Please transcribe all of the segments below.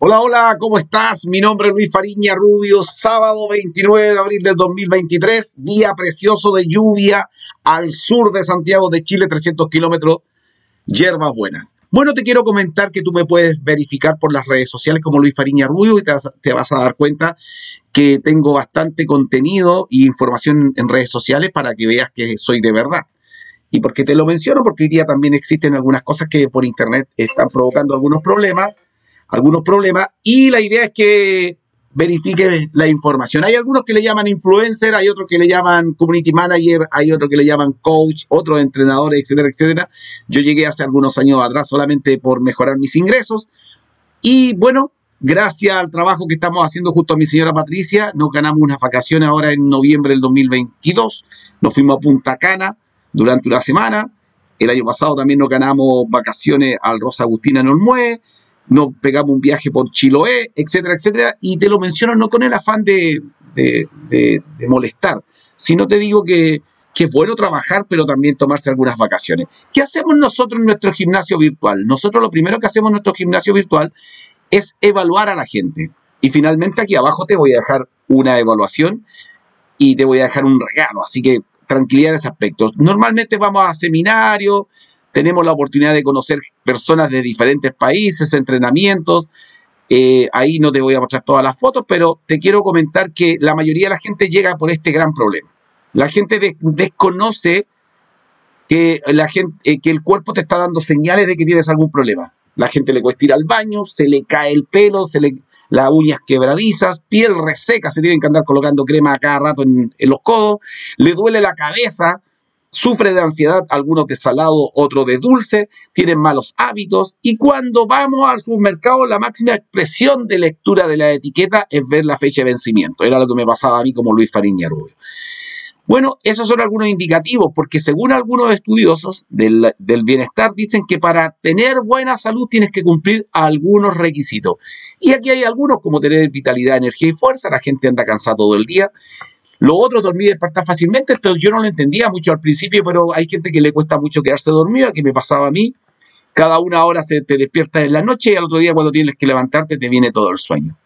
Hola, hola, ¿cómo estás? Mi nombre es Luis Fariña Rubio, sábado 29 de abril del 2023, día precioso de lluvia al sur de Santiago de Chile, 300 kilómetros, hierbas buenas. Bueno, te quiero comentar que tú me puedes verificar por las redes sociales como Luis Fariña Rubio y te vas a dar cuenta que tengo bastante contenido e información en redes sociales para que veas que soy de verdad. ¿Y por qué te lo menciono? Porque hoy día también existen algunas cosas que por internet están provocando algunos problemas, y la idea es que verifique la información. Hay algunos que le llaman influencer, hay otros que le llaman community manager, hay otros que le llaman coach, otros entrenadores, etcétera, etcétera. Yo llegué hace algunos años atrás solamente por mejorar mis ingresos y bueno, gracias al trabajo que estamos haciendo junto a mi señora Patricia, nos ganamos unas vacaciones ahora en noviembre del 2022, nos fuimos a Punta Cana durante una semana. El año pasado también nos ganamos vacaciones al Rosa Agustina en Olmué, nos pegamos un viaje por Chiloé, etcétera, etcétera, y te lo menciono no con el afán de molestar, sino te digo que es bueno trabajar, pero también tomarse algunas vacaciones. ¿Qué hacemos nosotros en nuestro gimnasio virtual? Nosotros lo primero que hacemos en nuestro gimnasio virtual es evaluar a la gente. Y finalmente aquí abajo te voy a dejar una evaluación y te voy a dejar un regalo, así que tranquilidad en ese aspecto. Normalmente vamos a seminarios, tenemos la oportunidad de conocer personas de diferentes países, entrenamientos. Ahí no te voy a mostrar todas las fotos, pero te quiero comentar que la mayoría de la gente llega por este gran problema. La gente desconoce que el cuerpo te está dando señales de que tienes algún problema. La gente le cuesta ir al baño, se le cae el pelo, las uñas quebradizas, piel reseca, se tienen que andar colocando crema a cada rato en los codos, le duele la cabeza, sufre de ansiedad, algunos de salado, otros de dulce, tienen malos hábitos, y cuando vamos al supermercado la máxima expresión de lectura de la etiqueta es ver la fecha de vencimiento. Era lo que me pasaba a mí como Luis Fariña Rubio. Bueno, esos son algunos indicativos, porque según algunos estudiosos del bienestar dicen que para tener buena salud tienes que cumplir algunos requisitos. Y aquí hay algunos, como tener vitalidad, energía y fuerza. La gente anda cansada todo el día. Lo otro, dormir y despertar fácilmente. Entonces yo no lo entendía mucho al principio, pero hay gente que le cuesta mucho quedarse dormida, que me pasaba a mí. Cada una hora te despiertas en la noche y al otro día cuando tienes que levantarte te viene todo el sueño.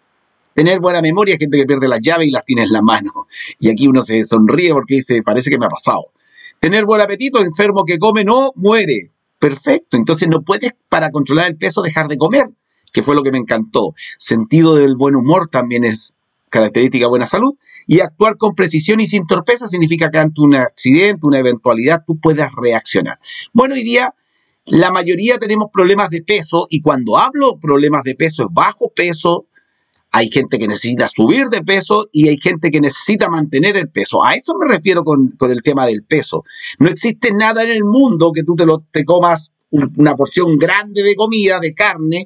Tener buena memoria, hay gente que pierde las llaves y las tiene en la mano. Y aquí uno se sonríe porque dice, parece que me ha pasado. Tener buen apetito, enfermo que come no muere. Perfecto, entonces no puedes para controlar el peso dejar de comer, que fue lo que me encantó. Sentido del buen humor también es característica de buena salud. Y actuar con precisión y sin torpeza significa que ante un accidente, una eventualidad, tú puedas reaccionar. Bueno, hoy día la mayoría tenemos problemas de peso, y cuando hablo problemas de peso es bajo peso. Hay gente que necesita subir de peso y hay gente que necesita mantener el peso. A eso me refiero con el tema del peso. No existe nada en el mundo que tú te comas una porción grande de comida, de carne,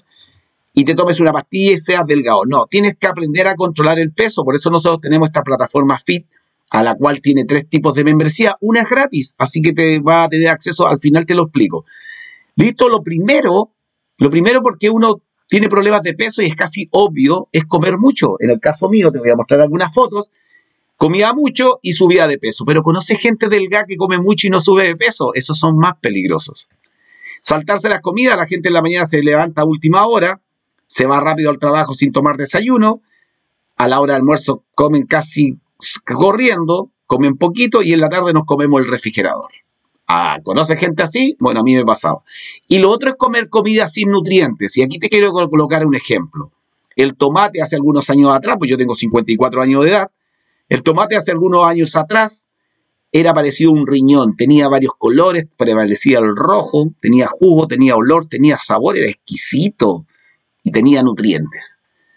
y te tomes una pastilla y seas delgado. No, tienes que aprender a controlar el peso. Por eso nosotros tenemos esta plataforma Fit, a la cual tiene 3 tipos de membresía. Una es gratis, así que te va a tener acceso, al final te lo explico. Listo, lo primero porque uno tiene problemas de peso y es casi obvio, es comer mucho. En el caso mío, te voy a mostrar algunas fotos, comía mucho y subía de peso. Pero conoce gente delgada que come mucho y no sube de peso. Esos son más peligrosos. Saltarse las comidas, la gente en la mañana se levanta a última hora, se va rápido al trabajo sin tomar desayuno, a la hora de almuerzo comen casi corriendo, comen poquito y en la tarde nos comemos el refrigerador. ¿Conoce gente así? Bueno, a mí me pasaba. Y lo otro es comer comida sin nutrientes. Y aquí te quiero colocar un ejemplo. El tomate hace algunos años atrás, pues yo tengo 54 años de edad, el tomate hace algunos años atrás era parecido a un riñón. Tenía varios colores, prevalecía el rojo, tenía jugo, tenía olor, tenía sabor, era exquisito y tenía nutrientes.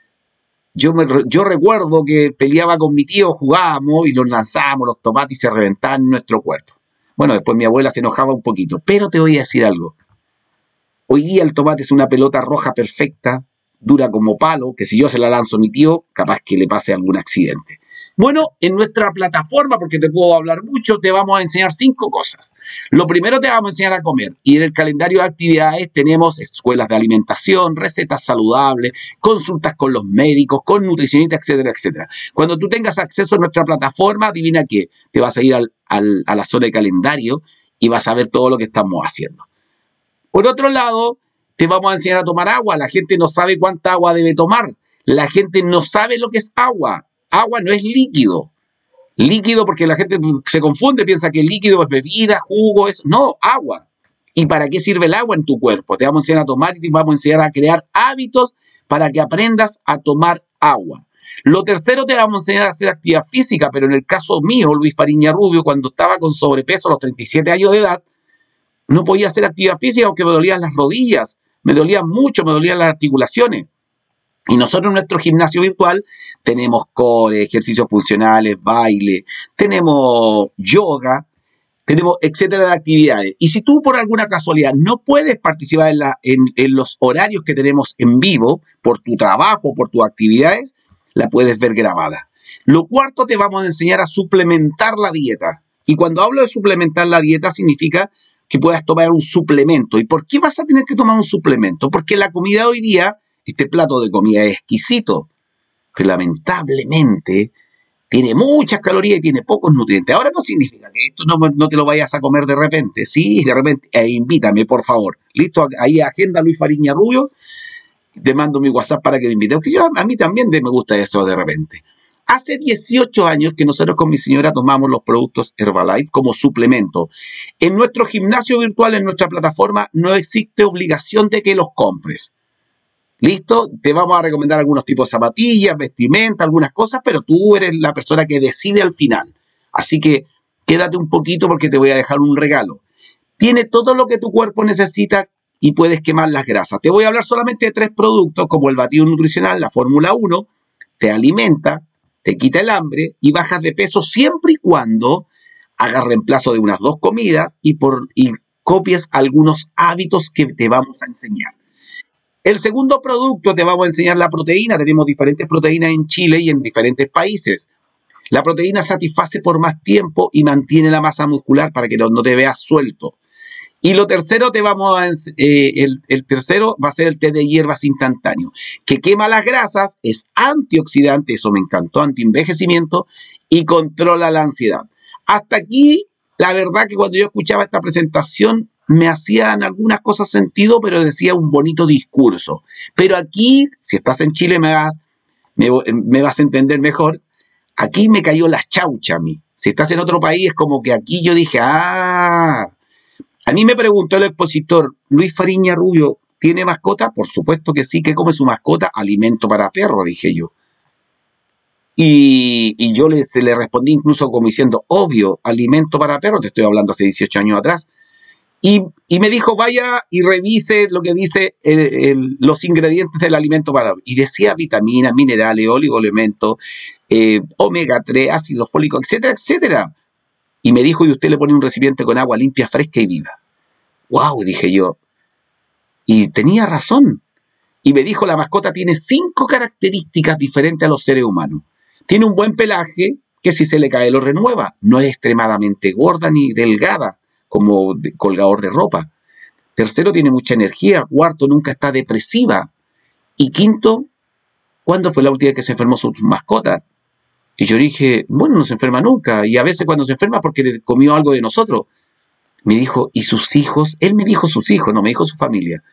Yo recuerdo que peleaba con mi tío, jugábamos y los lanzábamos, los tomates y se reventaban en nuestro cuerpo. Bueno, después mi abuela se enojaba un poquito, pero te voy a decir algo. Hoy día el tomate es una pelota roja perfecta, dura como palo, que si yo se la lanzo a mi tío, capaz que le pase algún accidente. Bueno, en nuestra plataforma, porque te puedo hablar mucho, te vamos a enseñar 5 cosas. Lo primero te vamos a enseñar a comer. Y en el calendario de actividades tenemos escuelas de alimentación, recetas saludables, consultas con los médicos, con nutricionistas, etcétera, etcétera. Cuando tú tengas acceso a nuestra plataforma, adivina qué, te vas a ir a la zona de calendario y vas a ver todo lo que estamos haciendo. Por otro lado, te vamos a enseñar a tomar agua. La gente no sabe cuánta agua debe tomar. La gente no sabe lo que es agua. Agua no es líquido. Líquido porque la gente se confunde, piensa que el líquido es bebida, jugo, es... No, agua. ¿Y para qué sirve el agua en tu cuerpo? Te vamos a enseñar a tomar y te vamos a enseñar a crear hábitos para que aprendas a tomar agua. Lo tercero, te vamos a enseñar a hacer actividad física, pero en el caso mío, Luis Fariña Rubio, cuando estaba con sobrepeso a los 37 años de edad, no podía hacer actividad física porque me dolían las rodillas, me dolían mucho, me dolían las articulaciones. Y nosotros en nuestro gimnasio virtual tenemos core, ejercicios funcionales, baile, tenemos yoga, tenemos etcétera de actividades. Y si tú por alguna casualidad no puedes participar en los horarios que tenemos en vivo, por tu trabajo, por tus actividades, la puedes ver grabada. Lo cuarto, te vamos a enseñar a suplementar la dieta. Y cuando hablo de suplementar la dieta, significa que puedas tomar un suplemento. ¿Y por qué vas a tener que tomar un suplemento? Porque la comida de hoy día, este plato de comida es exquisito, pero lamentablemente tiene muchas calorías y tiene pocos nutrientes. Ahora no significa que esto no te lo vayas a comer de repente. Sí, de repente, invítame, por favor. Listo, ahí agenda Luis Fariña Rubio. Te mando mi WhatsApp para que me invites. Porque a mí también me gusta eso de repente. Hace 18 años que nosotros con mi señora tomamos los productos Herbalife como suplemento. En nuestro gimnasio virtual, en nuestra plataforma, no existe obligación de que los compres. ¿Listo? Te vamos a recomendar algunos tipos de zapatillas, vestimenta, algunas cosas, pero tú eres la persona que decide al final. Así que quédate un poquito porque te voy a dejar un regalo. Tiene todo lo que tu cuerpo necesita y puedes quemar las grasas. Te voy a hablar solamente de 3 productos, como el batido nutricional, la Fórmula 1, te alimenta, te quita el hambre y bajas de peso siempre y cuando hagas reemplazo de unas 2 comidas y copies algunos hábitos que te vamos a enseñar. El segundo producto, te vamos a enseñar la proteína. Tenemos diferentes proteínas en Chile y en diferentes países. La proteína satisface por más tiempo y mantiene la masa muscular para que no te veas suelto. Y lo tercero, el tercero va a ser el té de hierbas instantáneo, que quema las grasas, es antioxidante, eso me encantó, antienvejecimiento, y controla la ansiedad. Hasta aquí, la verdad que cuando yo escuchaba esta presentación, me hacían algunas cosas sentido, pero decía un bonito discurso. Pero aquí, si estás en Chile, me vas a entender mejor. Aquí me cayó la chaucha a mí. Si estás en otro país, es como que aquí yo dije, a mí me preguntó el expositor, Luis Fariña Rubio, ¿tiene mascota? Por supuesto que sí. ¿Qué come su mascota? Alimento para perro, dije yo. Y yo se le respondí incluso como diciendo, obvio, alimento para perro, te estoy hablando hace 18 años atrás. Y me dijo, vaya y revise lo que dice los ingredientes del alimento para... Y decía vitaminas, minerales, oligoelementos, omega 3, ácido fólico, etcétera, etcétera. Y me dijo, y usted le pone un recipiente con agua limpia, fresca y viva. ¡Wow! Dije yo. Y tenía razón. Y me dijo, la mascota tiene 5 características diferentes a los seres humanos. Tiene un buen pelaje, que si se le cae lo renueva. No es extremadamente gorda ni delgada, como colgador de ropa. Tercero, tiene mucha energía. Cuarto, nunca está depresiva. Y quinto, ¿cuándo fue la última vez que se enfermó su mascota? Y yo dije, bueno, no se enferma nunca. Y a veces cuando se enferma porque comió algo de nosotros. Me dijo, ¿y sus hijos? Él me dijo sus hijos, no me dijo su familia.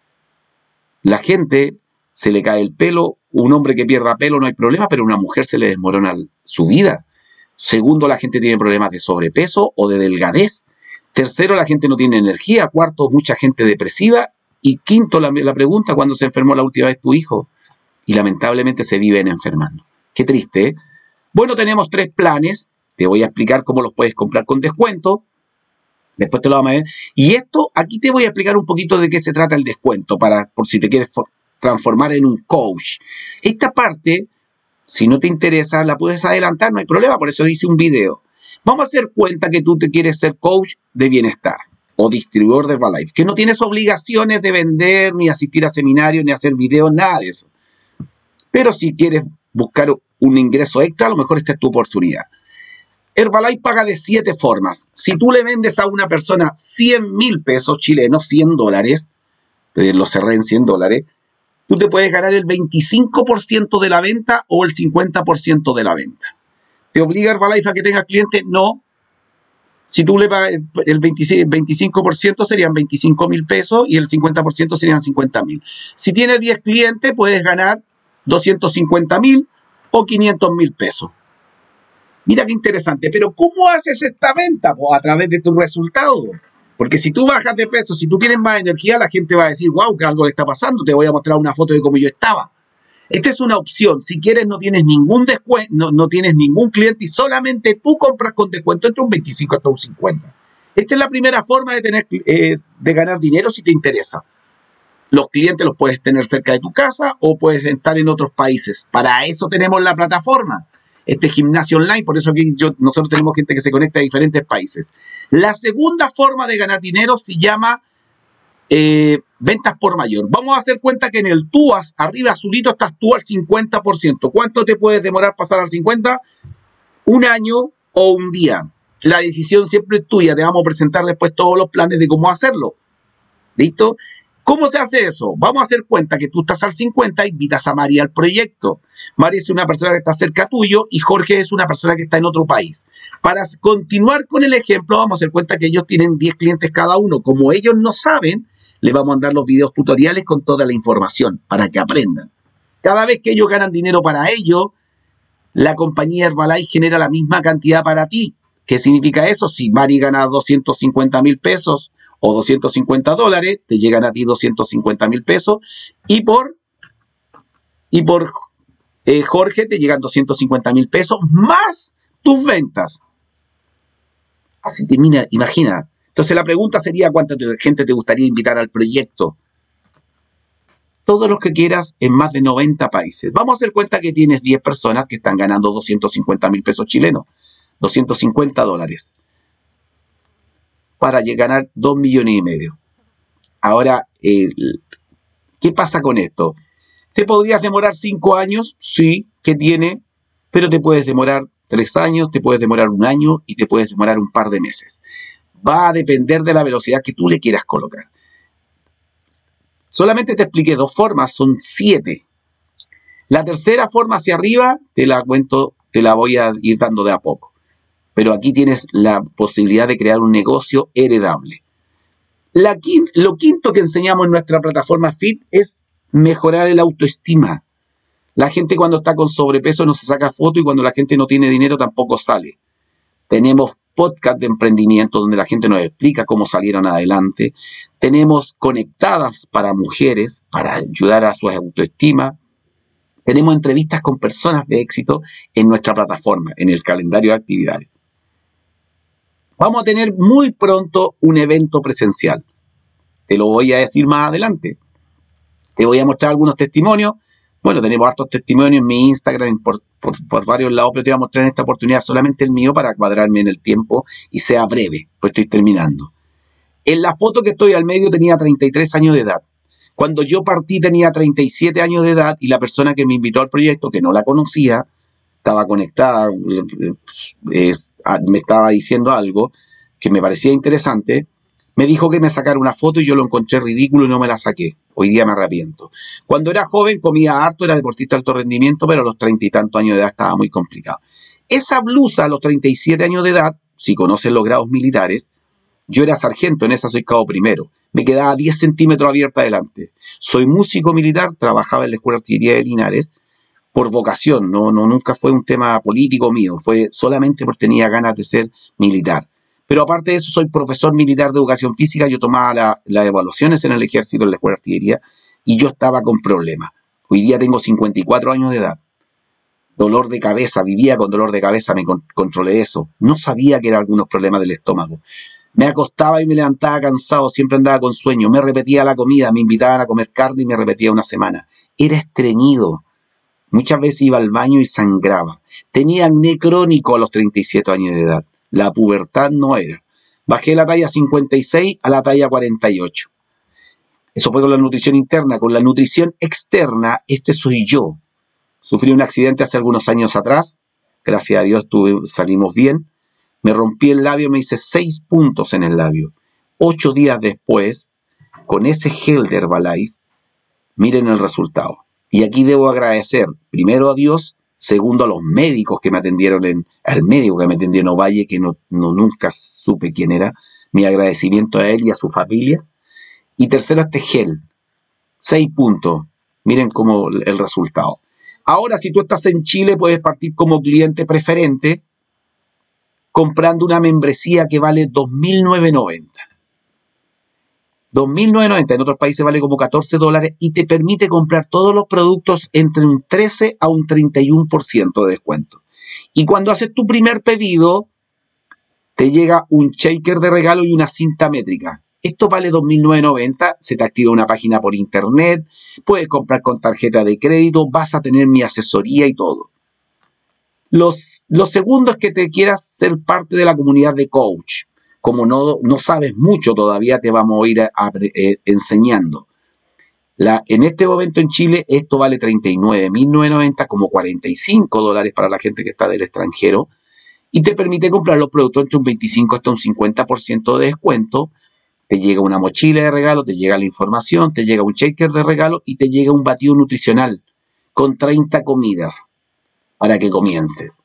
La gente se le cae el pelo. Un hombre que pierda pelo no hay problema, pero a una mujer se le desmorona su vida. Segundo, la gente tiene problemas de sobrepeso o de delgadez. Tercero, la gente no tiene energía. Cuarto, mucha gente depresiva. Y quinto, la pregunta, ¿cuándo se enfermó la última vez tu hijo? Y lamentablemente se viven enfermando. Qué triste, ¿eh? Bueno, tenemos 3 planes. Te voy a explicar cómo los puedes comprar con descuento. Después te lo vamos a ver. Y esto, aquí te voy a explicar un poquito de qué se trata el descuento, por si te quieres transformar en un coach. Esta parte, si no te interesa, la puedes adelantar, no hay problema, por eso hice un video. Vamos a hacer cuenta que tú te quieres ser coach de bienestar o distribuidor de Herbalife, que no tienes obligaciones de vender, ni asistir a seminarios, ni hacer videos, nada de eso. Pero si quieres buscar un ingreso extra, a lo mejor esta es tu oportunidad. Herbalife paga de 7 formas. Si tú le vendes a una persona 100.000 pesos chilenos, $100, lo cerré en $100, tú te puedes ganar el 25% de la venta o el 50% de la venta. ¿Te obliga Herbalife a que tengas clientes? No. Si tú le pagas el 25% serían 25.000 pesos y el 50% serían 50.000. Si tienes 10 clientes, puedes ganar 250.000 o 500.000 pesos. Mira qué interesante, pero ¿cómo haces esta venta? Pues a través de tus resultados. Porque si tú bajas de peso, si tú tienes más energía, la gente va a decir, wow, que algo le está pasando, te voy a mostrar una foto de cómo yo estaba. Esta es una opción. Si quieres, no tienes ningún descuento, no tienes ningún cliente y solamente tú compras con descuento entre un 25 hasta un 50. Esta es la primera forma de ganar dinero si te interesa. Los clientes los puedes tener cerca de tu casa o puedes estar en otros países. Para eso tenemos la plataforma, este gimnasio online. Por eso aquí nosotros tenemos gente que se conecta a diferentes países. La segunda forma de ganar dinero se llama ventas por mayor. Vamos a hacer cuenta que en el TUAS, arriba azulito, estás tú al 50%. ¿Cuánto te puedes demorar pasar al 50%? Un año o un día. La decisión siempre es tuya. Te vamos a presentar después todos los planes de cómo hacerlo. ¿Listo? ¿Cómo se hace eso? Vamos a hacer cuenta que tú estás al 50, invitas a María al proyecto. María es una persona que está cerca tuyo y Jorge es una persona que está en otro país. Para continuar con el ejemplo, vamos a hacer cuenta que ellos tienen 10 clientes cada uno. Como ellos no saben, les vamos a mandar los videos tutoriales con toda la información para que aprendan. Cada vez que ellos ganan dinero para ellos, la compañía Herbalife genera la misma cantidad para ti. ¿Qué significa eso? Si Mari gana 250.000 pesos o $250, te llegan a ti 250.000 pesos y por Jorge te llegan 250.000 pesos más tus ventas. Así que mira, imagina. Entonces la pregunta sería, ¿cuánta gente te gustaría invitar al proyecto? Todos los que quieras en más de 90 países. Vamos a hacer cuenta que tienes 10 personas que están ganando 250.000 pesos chilenos, $250, para ganar 2,5 millones. Ahora, ¿qué pasa con esto? ¿Te podrías demorar 5 años? Sí, ¿qué tiene? Pero te puedes demorar 3 años, te puedes demorar 1 año y te puedes demorar un par de meses. Va a depender de la velocidad que tú le quieras colocar. Solamente te expliqué 2 formas, son 7. La tercera forma hacia arriba, te la cuento, te la voy a ir dando de a poco. Pero aquí tienes la posibilidad de crear un negocio heredable. Lo quinto que enseñamos en nuestra plataforma Fit es mejorar el autoestima. La gente cuando está con sobrepeso no se saca foto y cuando la gente no tiene dinero tampoco sale. Tenemos podcast de emprendimiento donde la gente nos explica cómo salieron adelante. Tenemos conectadas para mujeres para ayudar a su autoestima. Tenemos entrevistas con personas de éxito en nuestra plataforma, en el calendario de actividades. Vamos a tener muy pronto un evento presencial. Te lo voy a decir más adelante. Te voy a mostrar algunos testimonios. Bueno, tenemos hartos testimonios en mi Instagram por varios lados, pero te voy a mostrar en esta oportunidad solamente el mío para cuadrarme en el tiempo y sea breve, pues estoy terminando. En la foto que estoy al medio tenía 33 años de edad. Cuando yo partí tenía 37 años de edad y la persona que me invitó al proyecto, que no la conocía, estaba conectada, me estaba diciendo algo que me parecía interesante, me dijo que me sacara una foto y yo lo encontré ridículo y no me la saqué. Hoy día me arrepiento. Cuando era joven comía harto, era deportista de alto rendimiento, pero a los 30 y tantos años de edad estaba muy complicado. Esa blusa a los 37 años de edad, si conoces los grados militares, yo era sargento, en esa soy cabo primero. Me quedaba 10 centímetros abierta adelante. Soy músico militar, trabajaba en la Escuela de Artillería de Linares, por vocación, nunca fue un tema político mío, fue solamente porque tenía ganas de ser militar. Pero aparte de eso, soy profesor militar de educación física, yo tomaba las evaluaciones en el ejército, en la Escuela de Artillería, y yo estaba con problemas. Hoy día tengo 54 años de edad. Dolor de cabeza, vivía con dolor de cabeza, me controlé eso. No sabía que eran algunos problemas del estómago. Me acostaba y me levantaba cansado, siempre andaba con sueño, me repetía la comida, me invitaban a comer carne y me repetía una semana. Era estreñido. Muchas veces iba al baño y sangraba. Tenía acné crónico a los 37 años de edad. La pubertad no era. Bajé la talla 56 a la talla 48. Eso fue con la nutrición interna. Con la nutrición externa, este soy yo. Sufrí un accidente hace algunos años atrás. Gracias a Dios salimos bien. Me rompí el labio, me hice 6 puntos en el labio. 8 días después, con ese gel de Herbalife, miren el resultado. Y aquí debo agradecer primero a Dios, Segundo, a los médicos que me atendieron al médico que me atendió en Ovalle, que nunca supe quién era. Mi agradecimiento a él y a su familia. Y tercero, a este gel. 6 puntos. Miren cómo el resultado. Ahora, si tú estás en Chile, puedes partir como cliente preferente comprando una membresía que vale $2.990. $2.990, en otros países vale como $14 y te permite comprar todos los productos entre un 13 a un 31% de descuento. Y cuando haces tu primer pedido, te llega un shaker de regalo y una cinta métrica. Esto vale $2.990, se te activa una página por internet, puedes comprar con tarjeta de crédito, vas a tener mi asesoría y todo. Lo segundo es que te quieras ser parte de la comunidad de coach. Como no sabes mucho todavía, te vamos a ir enseñando. En este momento en Chile esto vale $39.990, como $45 para la gente que está del extranjero, y te permite comprar los productos entre un 25 hasta un 50% de descuento. Te llega una mochila de regalo, te llega la información, te llega un shaker de regalo y te llega un batido nutricional con 30 comidas para que comiences.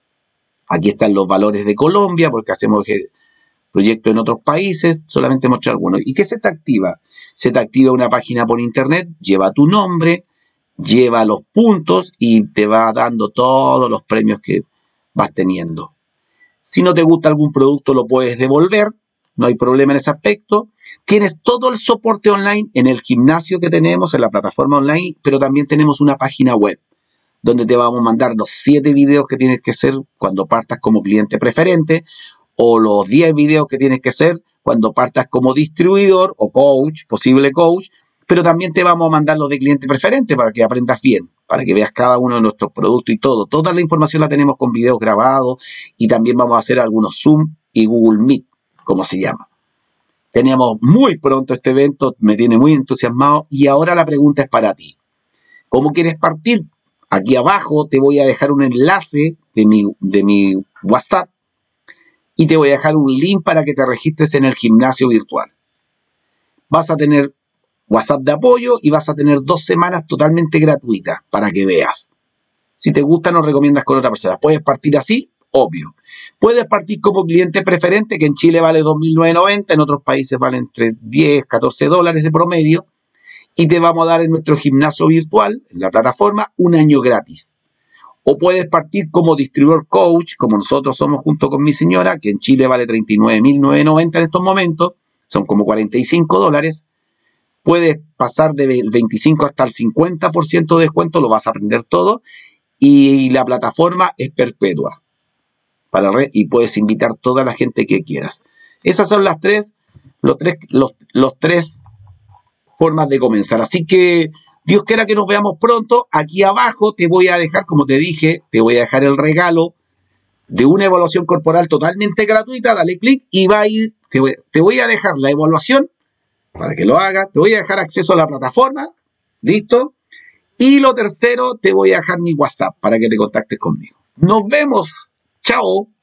Aquí están los valores de Colombia, porque hacemos proyectos en otros países, solamente muestro algunos. ¿Y qué se te activa? Se te activa una página por internet, lleva tu nombre, lleva los puntos y te va dando todos los premios que vas teniendo. Si no te gusta algún producto, lo puedes devolver, no hay problema en ese aspecto. Tienes todo el soporte online en el gimnasio que tenemos, en la plataforma online, pero también tenemos una página web donde te vamos a mandar los 7 videos que tienes que hacer cuando partas como cliente preferente, o los 10 videos que tienes que hacer cuando partas como distribuidor o coach, posible coach, pero también te vamos a mandar los de cliente preferente para que aprendas bien, para que veas cada uno de nuestros productos y todo. Toda la información la tenemos con videos grabados y también vamos a hacer algunos Zoom y Google Meet, como se llama. Tenemos muy pronto este evento, me tiene muy entusiasmado y ahora la pregunta es para ti. ¿Cómo quieres partir? Aquí abajo te voy a dejar un enlace de mi WhatsApp y te voy a dejar un link para que te registres en el gimnasio virtual. Vas a tener WhatsApp de apoyo y vas a tener 2 semanas totalmente gratuitas para que veas. Si te gusta, nos recomiendas con otra persona. ¿Puedes partir así? Obvio. Puedes partir como cliente preferente, que en Chile vale $2.990, en otros países vale entre $10, $14 de promedio. Y te vamos a dar en nuestro gimnasio virtual, en la plataforma, 1 año gratis. O puedes partir como distribuidor coach, como nosotros somos junto con mi señora, que en Chile vale $39.990 en estos momentos, son como $45. Puedes pasar del 25 hasta el 50% de descuento, lo vas a aprender todo. Y la plataforma es perpetua y puedes invitar toda la gente que quieras. Esas son los tres formas de comenzar. Así que Dios quiera que nos veamos pronto. Aquí abajo te voy a dejar, como te dije, te voy a dejar el regalo de una evaluación corporal totalmente gratuita. Dale clic y va a ir, te voy a dejar la evaluación para que lo hagas. Te voy a dejar acceso a la plataforma. ¿Listo? Y lo tercero, te voy a dejar mi WhatsApp para que te contactes conmigo. Nos vemos. Chao.